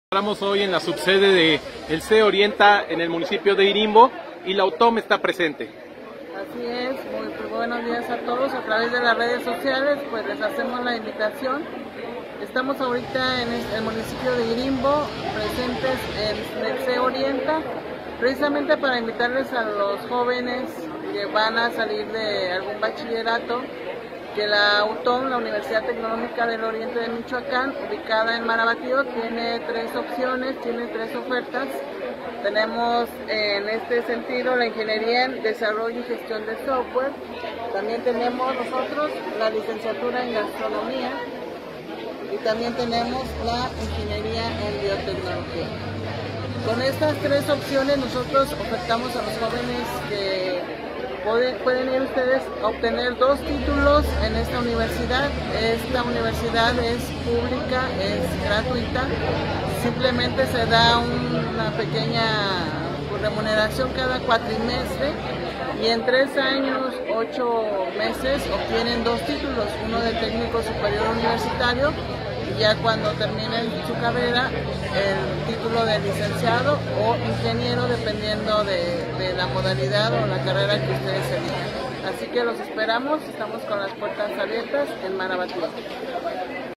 Estamos hoy en la subsede de el CE Orienta en el municipio de Irimbo y la UTOM está presente. Así es, muy buenos días a todos. A través de las redes sociales pues les hacemos la invitación. Estamos ahorita en el municipio de Irimbo, presentes en el CE Orienta, precisamente para invitarles a los jóvenes que van a salir de algún bachillerato, que la UTOM, la Universidad Tecnológica del Oriente de Michoacán, ubicada en Marabatío, tiene tres opciones, tiene tres ofertas. Tenemos en este sentido la ingeniería en desarrollo y gestión de software. También tenemos nosotros la licenciatura en gastronomía y también tenemos la ingeniería en biotecnología. Con estas tres opciones nosotros ofertamos a los jóvenes que pueden ir ustedes a obtener dos títulos en esta universidad. Esta universidad es pública, es gratuita, simplemente se da una pequeña remuneración cada cuatrimestre y en 3 años, 8 meses obtienen dos títulos, uno de técnico superior universitario y ya cuando terminen su carrera el título de licenciado o ingeniero dependiendo de la modalidad o la carrera que ustedes elijan. Así que los esperamos, estamos con las puertas abiertas en Marabatío.